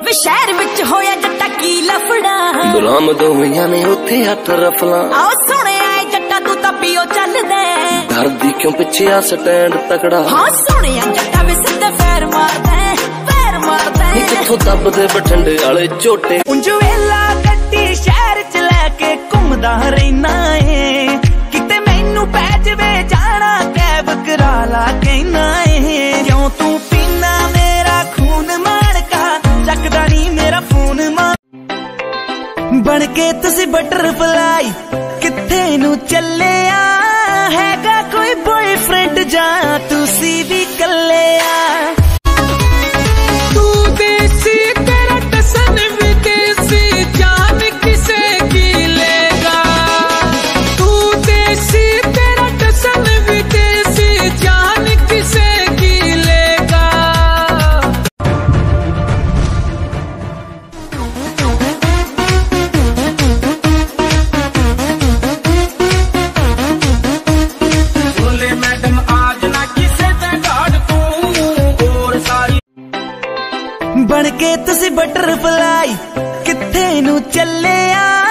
वे शहर विच होया जट्टा की लफड़ा गुलाम दोवियां ने उत्थे हट रफला आओ सुने आए जट्टा तू तां पियो चल दे डरदी क्यों पिछे आ स्टैंड तकड़ा हाँ सुने आ जट्टा वे सिद्धे पैर मारदे किथों दबदे बठंडे वाले झोटे उंज वेला गड्डी शहर च लैके घुमदा रहना है किते मैनू पै जवे जाना कैब करा ला कहना है क्यों तू पीना मेरा खून माणका चकदा नी मेरा फोन बन के तुसी बटरफ्लाई किथे नू चले हैगा कोई बॉयफ्रेंड जा तुसी भी कल्ले बन के तुसी बटरफ्लाई किथे नू चले